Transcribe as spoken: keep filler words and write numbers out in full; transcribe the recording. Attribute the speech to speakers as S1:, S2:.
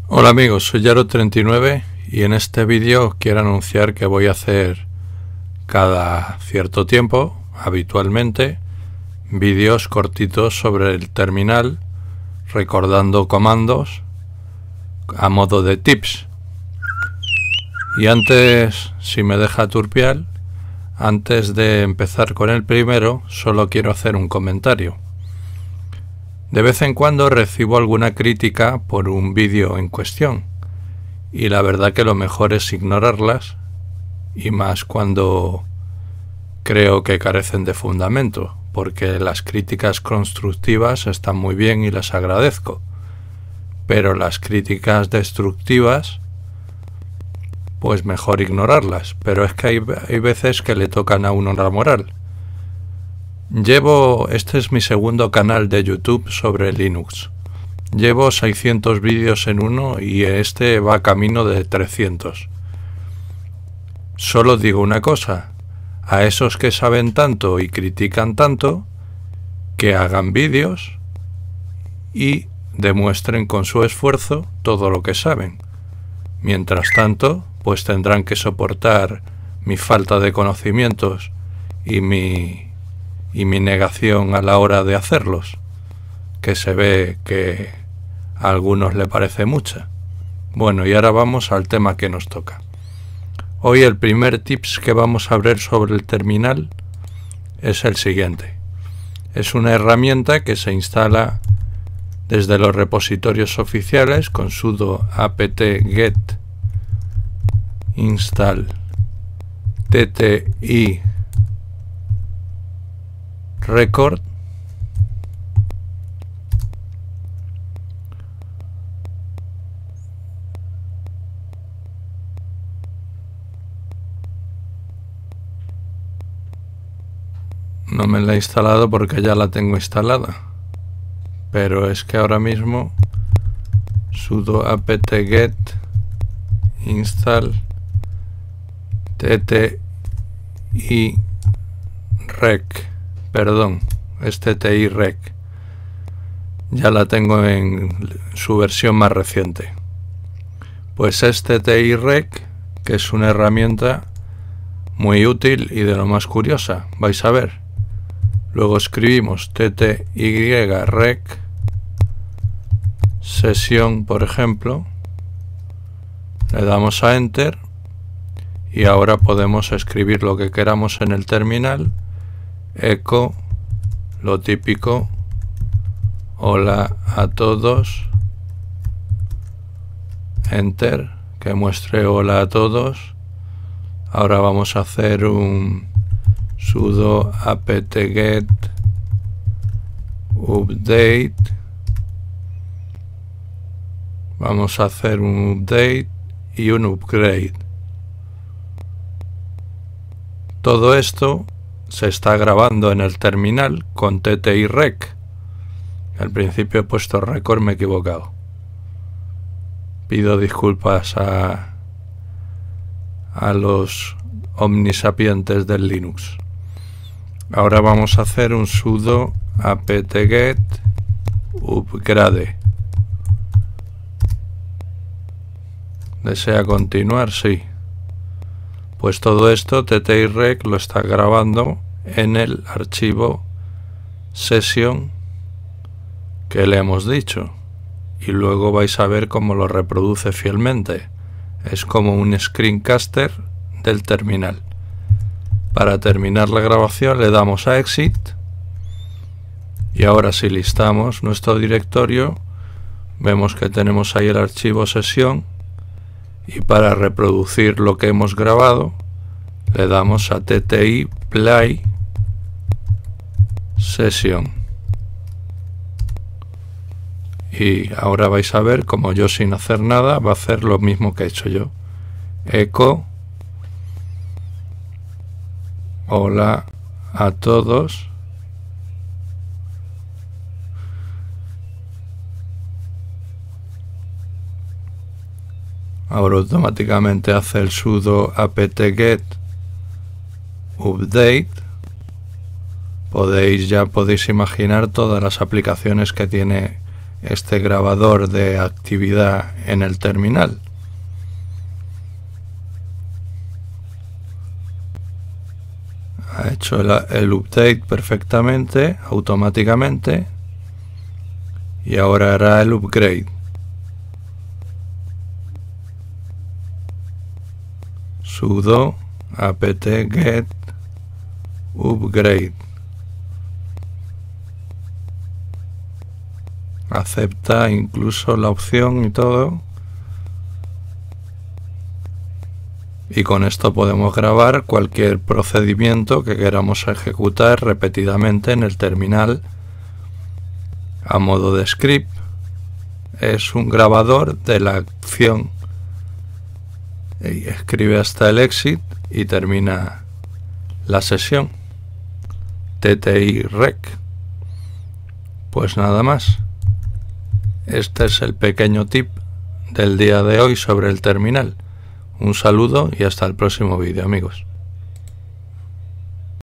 S1: Hola amigos, soy Yaro treinta y nueve y en este vídeo quiero anunciar que voy a hacer cada cierto tiempo, habitualmente, vídeos cortitos sobre el terminal, recordando comandos a modo de tips. Y antes, si me deja turpial, antes de empezar con el primero, solo quiero hacer un comentario. De vez en cuando recibo alguna crítica por un vídeo en cuestión, y la verdad que lo mejor es ignorarlas, y más cuando creo que carecen de fundamento, porque las críticas constructivas están muy bien y las agradezco, pero las críticas destructivas, pues mejor ignorarlas. Pero es que hay, hay veces que le tocan a uno la moral. Llevo, este es mi segundo canal de YouTube sobre Linux. Llevo seiscientos vídeos en uno y este va camino de trescientos. Solo digo una cosa, a esos que saben tanto y critican tanto, que hagan vídeos y demuestren con su esfuerzo todo lo que saben. Mientras tanto, pues tendrán que soportar mi falta de conocimientos y mi... y mi negación a la hora de hacerlos, que se ve que a algunos le parece mucha. Bueno, y ahora vamos al tema que nos toca. Hoy el primer tips que vamos a ver sobre el terminal es el siguiente. Es una herramienta que se instala desde los repositorios oficiales con sudo apt-get install tti record. No me la he instalado porque ya la tengo instalada, pero es que ahora mismo sudo apt-get install tti rec, perdón, es tti rec, ya la tengo en su versión más reciente. Pues es tti rec, que es una herramienta muy útil y de lo más curiosa, vais a ver. Luego escribimos tti rec sesión, por ejemplo, le damos a enter y ahora podemos escribir lo que queramos en el terminal. Echo, lo típico, hola a todos, enter, que muestre hola a todos. Ahora vamos a hacer un sudo apt-get update, vamos a hacer un update y un upgrade. Todo esto se está grabando en el terminal con tti rec. Al principio he puesto record, me he equivocado. Pido disculpas a, a los omnisapientes del Linux. Ahora vamos a hacer un sudo apt-get upgrade. ¿Desea continuar? Sí. Pues todo esto tti rec lo está grabando en el archivo session que le hemos dicho, y luego vais a ver cómo lo reproduce fielmente. Es como un screencaster del terminal. Para terminar la grabación le damos a exit y ahora si listamos nuestro directorio vemos que tenemos ahí el archivo sesión. Y para reproducir lo que hemos grabado, le damos a tti play session. Y ahora vais a ver como yo sin hacer nada va a hacer lo mismo que he hecho yo. Echo, hola a todos. Ahora automáticamente hace el sudo apt-get update. Podéis ya podéis imaginar todas las aplicaciones que tiene este grabador de actividad en el terminal. Ha hecho el, el update perfectamente, automáticamente, y ahora hará el upgrade. Sudo apt get upgrade. Acepta incluso la opción y todo. Y con esto podemos grabar cualquier procedimiento que queramos ejecutar repetidamente en el terminal a modo de script. Es un grabador de la acción. Y escribe hasta el exit y termina la sesión. T T I rec. Pues nada más. Este es el pequeño tip del día de hoy sobre el terminal. Un saludo y hasta el próximo vídeo, amigos.